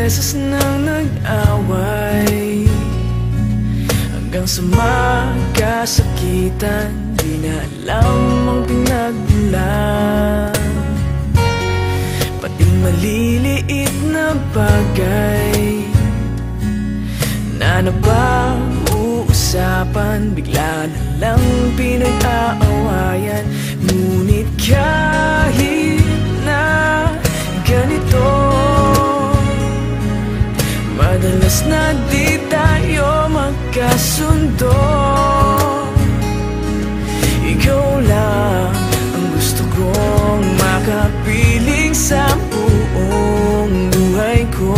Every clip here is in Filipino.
beses nang nag-away, hanggang sa magkasakitan. Di na alam ang pinagmulan, pati maliliit na bagay na napag-uusapan, bigla na lang pinag-aawayan. Ngunit kahit na ganito, madalas na di tayo magkasundo. Ikaw lang ang gusto kong makapiling sa buong buhay ko.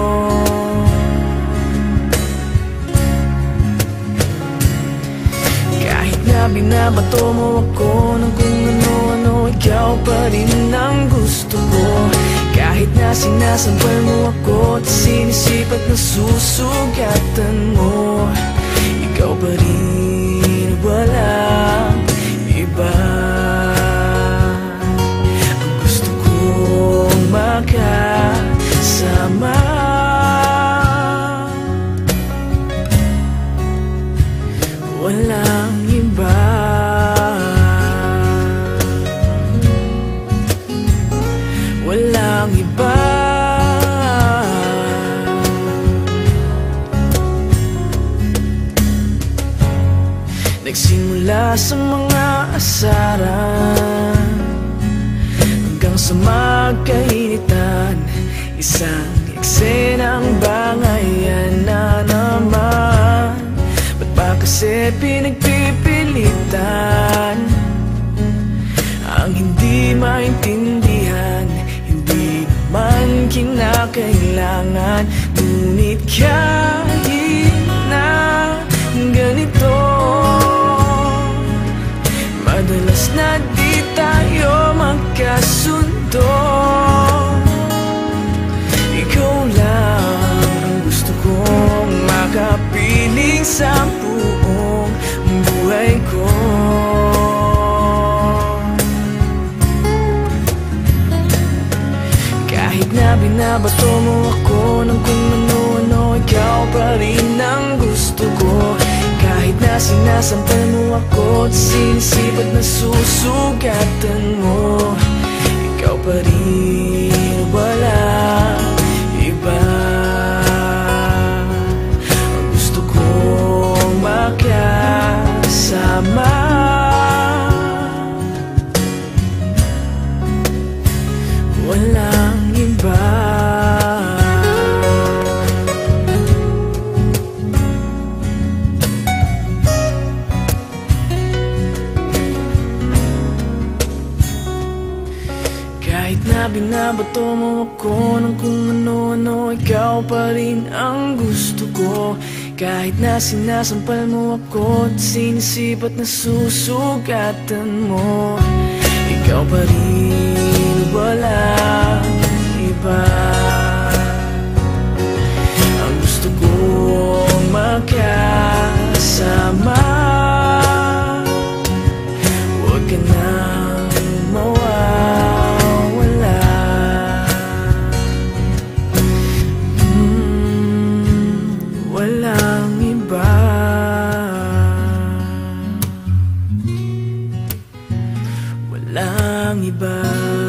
Kahit na binabato mo ako ng kung ano-ano, ikaw pa rin ang gusto ko. Kahit na sinasampal mo ako at sinisipat na susugatan mo, ikaw pa rin, walang iba. Ang gusto kong makasama, walang iba. Walang iba. Nagsimula sa mga asaran, hanggang sa magkainitan, isang eksenang bangayan na naman. Ba't ba kasi pinagpipilitan ang hindi maintindihan? Hindi naman kinakailangan. Ngunit kahit na ganito, madalas na di tayo magkasundo. Ikaw lang ang gusto kong makapiling sa buong buhay ko. Kahit na binabato mo ako ng kung ano-ano, ikaw pa rin ang gusto ko. Kahit na sinasampal mo ako at sinisipat na susugatan mo, ikaw pa rin, walang iba. Ang gusto kong makasama, walang iba. Kahit na binabato mo ako ng kung ano-ano, ikaw pa rin ang gusto ko. Kahit na sinasampal mo ako at sinisipat na susugatan mo, ikaw pa rin, walang iba. Ang gusto kong makasama, huwag ka nang mawawala. Walang iba. Walang iba.